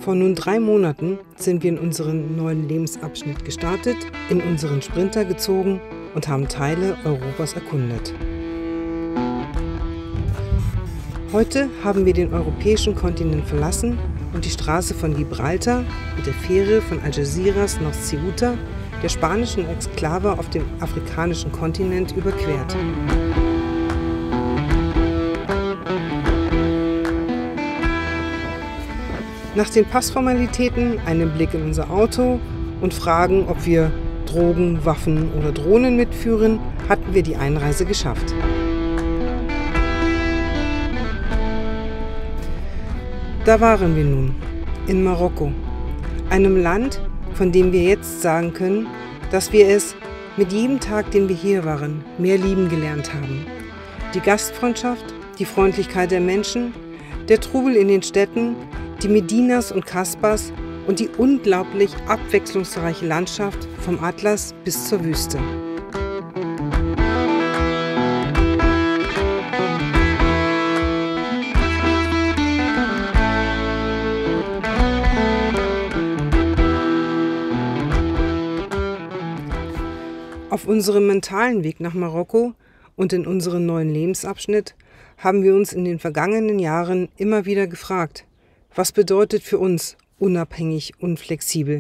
Vor nun 3 Monaten sind wir in unseren neuen Lebensabschnitt gestartet, in unseren Sprinter gezogen und haben Teile Europas erkundet. Heute haben wir den europäischen Kontinent verlassen und die Straße von Gibraltar mit der Fähre von Algeciras nach Ceuta, der spanischen Exklave auf dem afrikanischen Kontinent, überquert. Nach den Passformalitäten einen Blick in unser Auto und Fragen, ob wir Drogen, Waffen oder Drohnen mitführen, hatten wir die Einreise geschafft. Da waren wir nun, in Marokko, einem Land, von dem wir jetzt sagen können, dass wir es mit jedem Tag, den wir hier waren, mehr lieben gelernt haben. Die Gastfreundschaft, die Freundlichkeit der Menschen, der Trubel in den Städten, die Medinas und Kasbahs und die unglaublich abwechslungsreiche Landschaft vom Atlas bis zur Wüste. Auf unserem mentalen Weg nach Marokko und in unserem neuen Lebensabschnitt haben wir uns in den vergangenen Jahren immer wieder gefragt, was bedeutet für uns unabhängig und flexibel?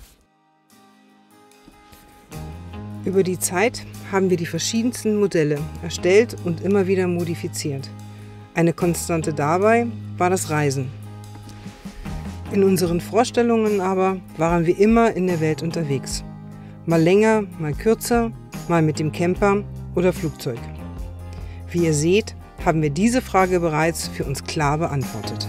Über die Zeit haben wir die verschiedensten Modelle erstellt und immer wieder modifiziert. Eine Konstante dabei war das Reisen. In unseren Vorstellungen aber waren wir immer in der Welt unterwegs. Mal länger, mal kürzer, mal mit dem Camper oder Flugzeug. Wie ihr seht, haben wir diese Frage bereits für uns klar beantwortet.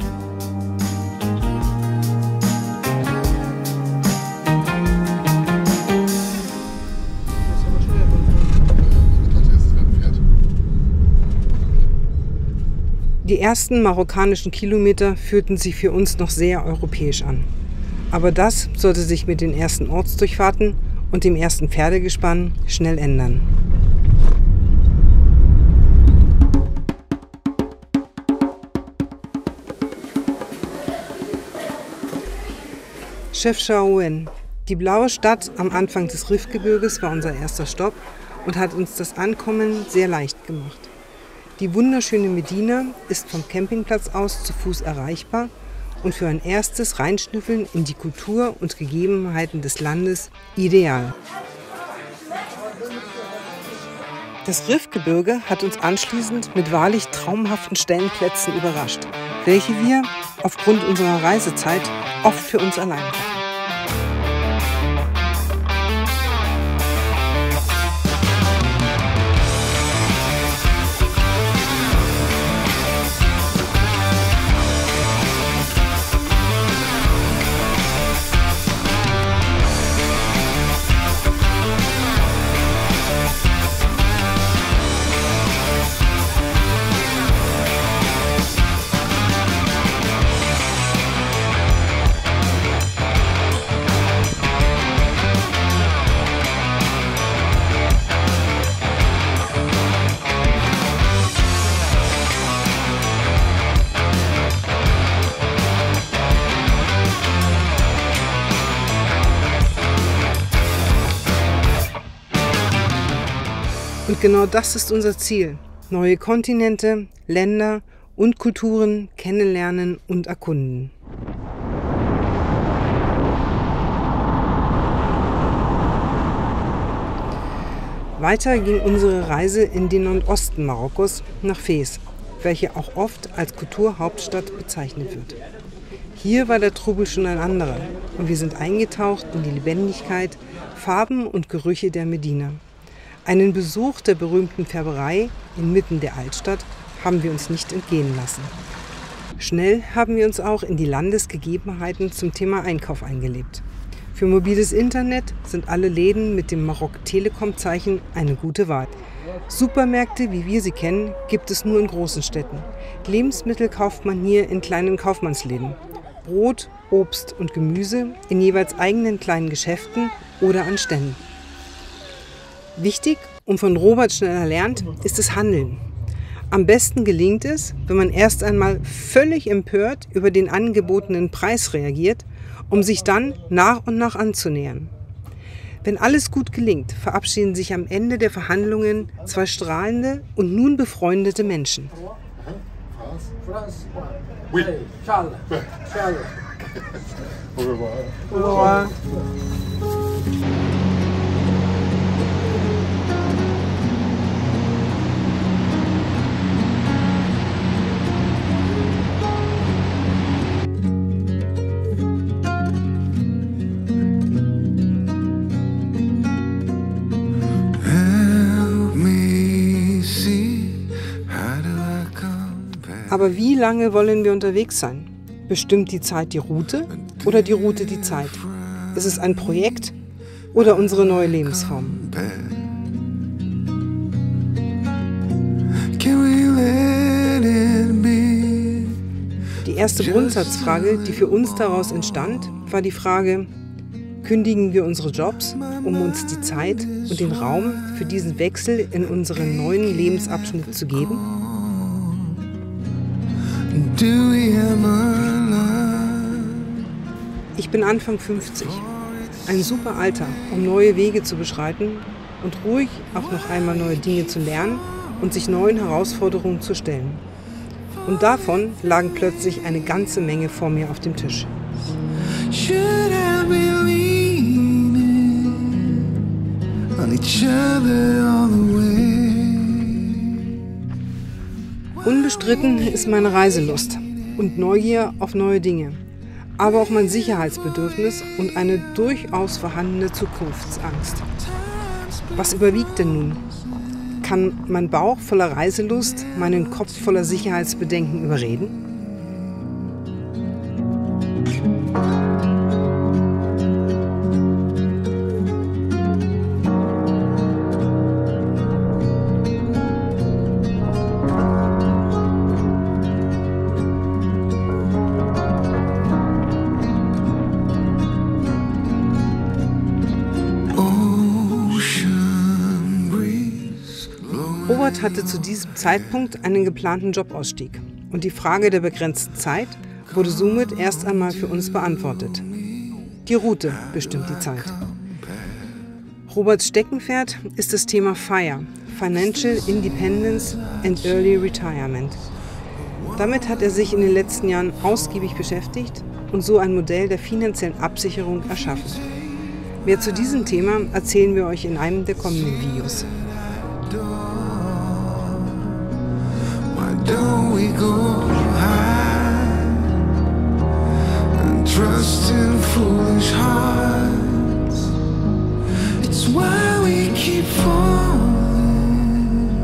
Die ersten marokkanischen Kilometer fühlten sich für uns noch sehr europäisch an. Aber das sollte sich mit den ersten Ortsdurchfahrten und dem ersten Pferdegespann schnell ändern. Chefchaouen, die blaue Stadt am Anfang des Rifgebirges, war unser erster Stopp und hat uns das Ankommen sehr leicht gemacht. Die wunderschöne Medina ist vom Campingplatz aus zu Fuß erreichbar und für ein erstes Reinschnüffeln in die Kultur und Gegebenheiten des Landes ideal. Das Rifgebirge hat uns anschließend mit wahrlich traumhaften Stellenplätzen überrascht, welche wir aufgrund unserer Reisezeit oft für uns allein hatten. Und genau das ist unser Ziel: neue Kontinente, Länder und Kulturen kennenlernen und erkunden. Weiter ging unsere Reise in den Nordosten Marokkos nach Fez, welche auch oft als Kulturhauptstadt bezeichnet wird. Hier war der Trubel schon ein anderer und wir sind eingetaucht in die Lebendigkeit, Farben und Gerüche der Medina. Einen Besuch der berühmten Färberei inmitten der Altstadt haben wir uns nicht entgehen lassen. Schnell haben wir uns auch in die Landesgegebenheiten zum Thema Einkauf eingelebt. Für mobiles Internet sind alle Läden mit dem Marok Telekom-Zeichen eine gute Wahl. Supermärkte, wie wir sie kennen, gibt es nur in großen Städten. Lebensmittel kauft man hier in kleinen Kaufmannsläden. Brot, Obst und Gemüse in jeweils eigenen kleinen Geschäften oder an Ständen. Wichtig und von Robert schnell erlernt ist das Handeln. Am besten gelingt es, wenn man erst einmal völlig empört über den angebotenen Preis reagiert, um sich dann nach und nach anzunähern. Wenn alles gut gelingt, verabschieden sich am Ende der Verhandlungen zwei strahlende und nun befreundete Menschen. Oui. Charles. Au revoir. Au revoir. Aber wie lange wollen wir unterwegs sein? Bestimmt die Zeit die Route oder die Route die Zeit? Ist es ein Projekt oder unsere neue Lebensform? Die erste Grundsatzfrage, die für uns daraus entstand, war die Frage: Kündigen wir unsere Jobs, um uns die Zeit und den Raum für diesen Wechsel in unseren neuen Lebensabschnitt zu geben? Ich bin Anfang 50, ein super Alter, um neue Wege zu beschreiten und ruhig auch noch einmal neue Dinge zu lernen und sich neuen Herausforderungen zu stellen. Und davon lagen plötzlich eine ganze Menge vor mir auf dem Tisch. Unbestritten ist meine Reiselust und Neugier auf neue Dinge, aber auch mein Sicherheitsbedürfnis und eine durchaus vorhandene Zukunftsangst. Was überwiegt denn nun? Kann mein Bauch voller Reiselust meinen Kopf voller Sicherheitsbedenken überreden? Robert hatte zu diesem Zeitpunkt einen geplanten Jobausstieg und die Frage der begrenzten Zeit wurde somit erst einmal für uns beantwortet. Die Route bestimmt die Zeit. Roberts Steckenpferd ist das Thema FIRE, Financial Independence and Early Retirement. Damit hat er sich in den letzten Jahren ausgiebig beschäftigt und so ein Modell der finanziellen Absicherung erschaffen. Mehr zu diesem Thema erzählen wir euch in einem der kommenden Videos. Don't we go high and trust in foolish hearts? It's why we keep falling.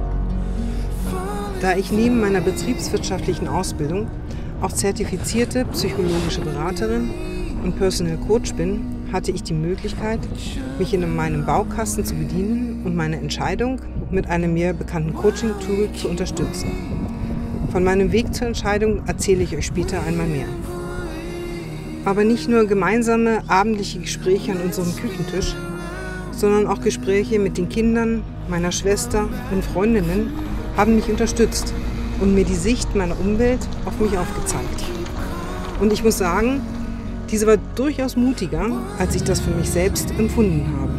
Da ich neben meiner betriebswirtschaftlichen Ausbildung auch zertifizierte psychologische Beraterin und Personal Coach bin, hatte ich die Möglichkeit, mich in meinem Baukasten zu bedienen und meine Entscheidung mit einem mir bekannten Coaching-Tool zu unterstützen. Von meinem Weg zur Entscheidung erzähle ich euch später einmal mehr. Aber nicht nur gemeinsame abendliche Gespräche an unserem Küchentisch, sondern auch Gespräche mit den Kindern, meiner Schwester und Freundinnen haben mich unterstützt und mir die Sicht meiner Umwelt auf mich aufgezeigt. Und ich muss sagen, diese war durchaus mutiger, als ich das für mich selbst empfunden habe.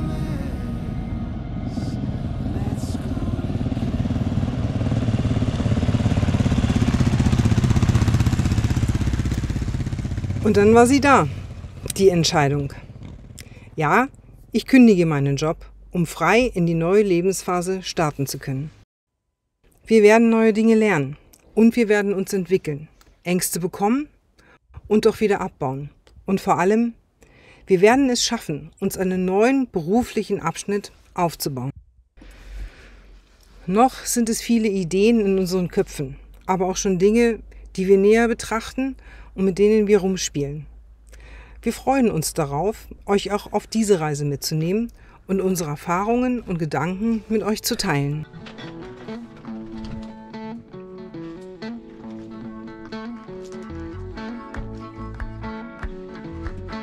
Und dann war sie da, die Entscheidung. Ja, ich kündige meinen Job, um frei in die neue Lebensphase starten zu können. Wir werden neue Dinge lernen und wir werden uns entwickeln, Ängste bekommen und doch wieder abbauen. Und vor allem, wir werden es schaffen, uns einen neuen beruflichen Abschnitt aufzubauen. Noch sind es viele Ideen in unseren Köpfen, aber auch schon Dinge, die wir näher betrachten und mit denen wir rumspielen. Wir freuen uns darauf, euch auch auf diese Reise mitzunehmen und unsere Erfahrungen und Gedanken mit euch zu teilen.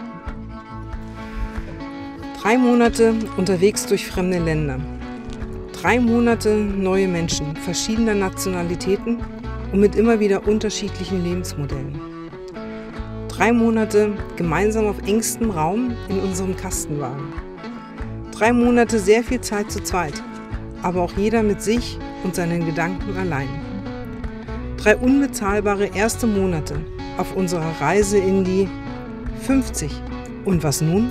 Drei Monate unterwegs durch fremde Länder. 3 Monate neue Menschen verschiedener Nationalitäten und mit immer wieder unterschiedlichen Lebensmodellen. 3 Monate gemeinsam auf engstem Raum in unserem Kastenwagen. 3 Monate sehr viel Zeit zu zweit, aber auch jeder mit sich und seinen Gedanken allein. 3 unbezahlbare erste Monate auf unserer Reise in die 50. Und was nun?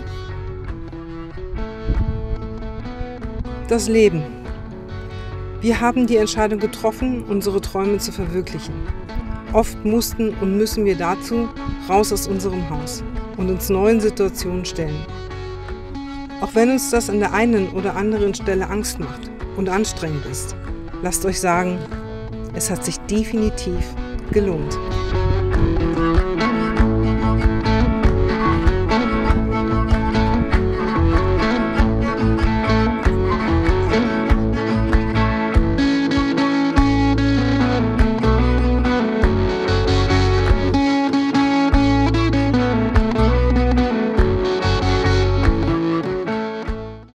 Das Leben. Wir haben die Entscheidung getroffen, unsere Träume zu verwirklichen. Oft mussten und müssen wir dazu raus aus unserem Haus und uns neuen Situationen stellen. Auch wenn uns das an der einen oder anderen Stelle Angst macht und anstrengend ist, lasst euch sagen, es hat sich definitiv gelohnt.